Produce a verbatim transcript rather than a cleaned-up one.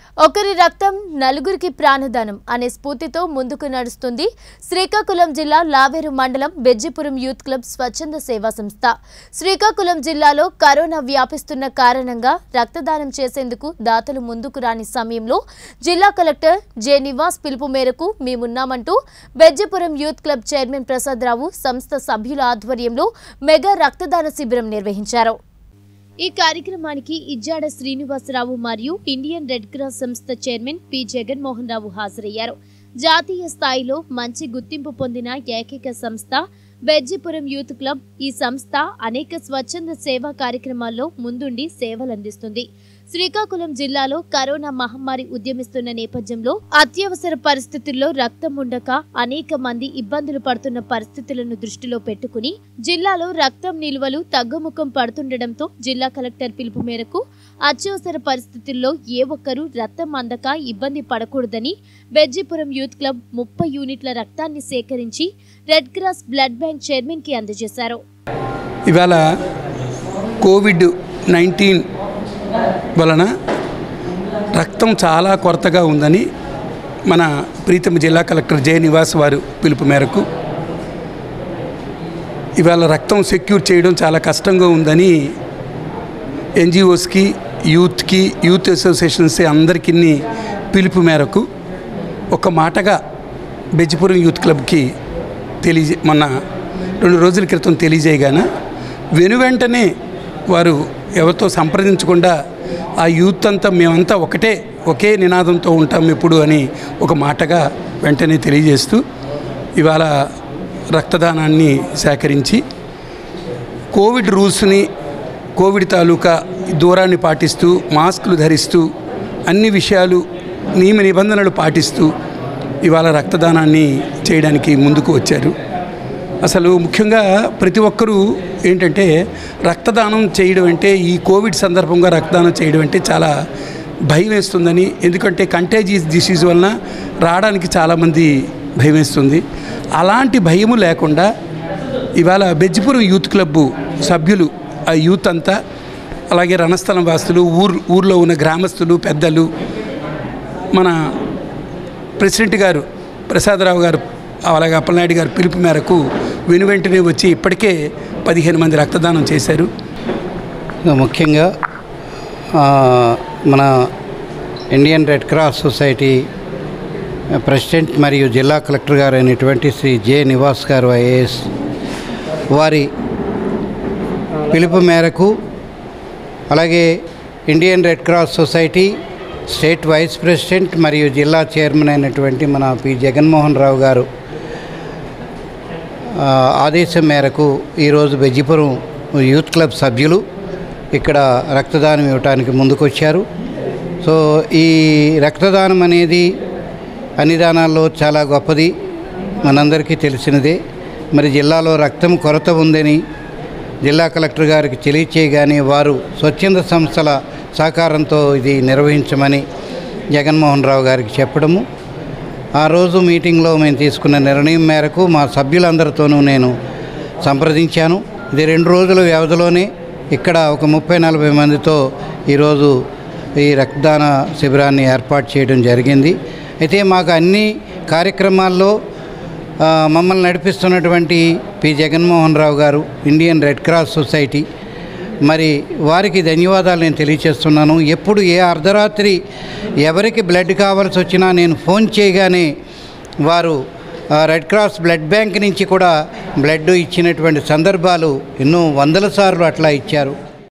ఒకరి రక్తం నలుగురికి ప్రాణదానం అనే స్ఫూర్తితో ముందుకు నడుస్తుంది శ్రీకాకుళం జిల్లా లావేరు మండలం బెజ్జిపురం యూత్ క్లబ్ స్వచ్ఛంద సేవా సంస్థ. శ్రీకాకుళం జిల్లాలో కరోనా వ్యాపిస్తున్న కారణంగా రక్తదానం చేసేందుకు దాతలు ముందుకు రాని సమయంలో జిల్లా కలెక్టర్ జె నివాస్ పిలుపు మేరకు మేమున్నామంటూ Bejjipuram youth club chairman Prasad Rao సంస్థ సభ్యుల ఆధ్వర్యంలో మెగా రక్తదాన శిబిరం నిర్వహించారు. ఈ కార్యక్రమానికి ఇజ్జాడ శ్రీనివాసరావు మరియు ఇండియన్ రెడ్ క్రాస్ సంస్థ చైర్మన్ పి జగన్మోహన్ రావు హాజరయ్యారు. జాతీయ స్థాయిలో మంచి గుర్తింపు పొందిన ఏకైక సంస్థ బెజ్జిపురం యూత్ క్లబ్. ఈ సంస్థ అనేక స్వచ్ఛంద సేవా కార్యక్రమాల్లో ముందుండి సేవలందిస్తుంది. శ్రీకాకుళం జిల్లాలో కరోనా మహమ్మారి ఉద్యమిస్తున్న నేపథ్యంలో అత్యవసర పరిస్థితుల్లో రక్తం ఉండక అనేక మంది ఇబ్బందులు పడుతున్న పరిస్థితులను దృష్టిలో పెట్టుకుని జిల్లాలో రక్తం నిల్వలు తగ్గుముఖం పడుతుండటంతో జిల్లా కలెక్టర్ పిలుపు మేరకు అత్యవసర పరిస్థితుల్లో ఏ ఒక్కరూ రక్తం అందక ఇబ్బంది పడకూడదని బెజ్జిపురం యూత్ క్లబ్ ముప్పై యూనిట్ల రక్తాన్ని సేకరించి red cross blood bank chairman కి అందజేశారు. ఇవాళ కోవిడ్ నైన్టీన్ వలన రక్తం చాలా కొరతగా ఉందని మన ప్రీతమ జిల్లా కలెక్టర్ జె నివాస్ వారు పిలుపు మేరకు ఇవాళ రక్తం సెక్యూర్ చేయడం చాలా కష్టంగా ఉందని ఎన్జిఓస్కి యూత్కి యూత్ అసోసియేషన్స్ అందరికీ పిలుపు మేరకు ఒక మాటగా బెజ్జిపురం యూత్ క్లబ్కి తెలియజే మొన్న రెండు రోజుల క్రితం తెలియజేయగానే వెను వెంటనే వారు ఎవరితో సంప్రదించకుండా ఆ యూత్ అంతా మేమంతా ఒకటే ఒకే నినాదంతో ఉంటాం ఎప్పుడు అని ఒక మాటగా వెంటనే తెలియజేస్తూ ఇవాళ రక్తదానాన్ని సేకరించి కోవిడ్ రూల్స్ని కోవిడ్ తాలూకా దూరాన్ని పాటిస్తూ మాస్కులు ధరిస్తూ అన్ని విషయాలు నియమ నిబంధనలు పాటిస్తూ ఇవాళ రక్తదానాన్ని చేయడానికి ముందుకు వచ్చారు. అసలు ముఖ్యంగా ప్రతి ఒక్కరూ ఏంటంటే రక్తదానం చేయడం అంటే ఈ కోవిడ్ సందర్భంగా రక్తదానం చేయడం అంటే చాలా భయం వేస్తుందని, ఎందుకంటే కంటేజియస్ డిసీజ్ వలన రావడానికి చాలామంది భయం వేస్తుంది. అలాంటి భయము లేకుండా ఇవాళ బెజ్జిపురం యూత్ క్లబ్ సభ్యులు ఆ యూత్ అంతా, అలాగే రణస్థలం వాసులు, ఊరు ఊర్లో ఉన్న గ్రామస్తులు, పెద్దలు, మన ప్రెసిడెంట్ గారు ప్రసాదరావు గారు అలాగే అప్పలనాయుడు గారు పిలుపు మేరకు వెను వెంటనే వచ్చి ఇప్పటికే పదిహేను మంది రక్తదానం చేశారు. ముఖ్యంగా మన Indian red cross society president మరియు జిల్లా కలెక్టర్ గారు అయినటువంటి శ్రీ జె నివాస్ గారు ఐఏఎస్ వారి పిలుపు మేరకు, అలాగే Indian red cross society state vice president మరియు జిల్లా చైర్మన్ అయినటువంటి మన పి జగన్మోహన్ రావు గారు ఆదేశం మేరకు ఈరోజు బెజ్జిపురం యూత్ క్లబ్ సభ్యులు ఇక్కడ రక్తదానం ఇవ్వడానికి ముందుకొచ్చారు. సో ఈ రక్తదానం అనేది అన్ని దానాల్లో చాలా గొప్పది, మనందరికీ తెలిసినదే. మరి జిల్లాలో రక్తం కొరత ఉందని జిల్లా కలెక్టర్ గారికి తెలియచేయగానే వారు స్వచ్ఛంద సంస్థల సహకారంతో ఇది నిర్వహించమని జగన్మోహన్ రావు గారికి చెప్పడము, ఆ రోజు మీటింగ్లో మేము తీసుకున్న నిర్ణయం మేరకు మా సభ్యులందరితోనూ నేను సంప్రదించాను. ఇది రెండు రోజుల వ్యవధిలోనే ఇక్కడ ఒక ముప్పై నలభై మందితో ఈరోజు ఈ రక్తదాన శిబిరాన్ని ఏర్పాటు చేయడం జరిగింది. అయితే మాకు అన్ని కార్యక్రమాల్లో మమ్మల్ని నడిపిస్తున్నటువంటి పి జగన్మోహన్ రావు గారు, ఇండియన్ రెడ్ క్రాస్ సొసైటీ, మరి వారికి ధన్యవాదాలు నేను తెలియచేస్తున్నాను. ఎప్పుడు ఏ అర్ధరాత్రి ఎవరికి బ్లడ్ కావాల్సి వచ్చినా నేను ఫోన్ చేయగానే వారు రెడ్ క్రాస్ బ్లడ్ బ్యాంక్ నుంచి కూడా బ్లడ్ ఇచ్చినటువంటి సందర్భాలు ఎన్నో వందల సార్లు అట్లా ఇచ్చారు.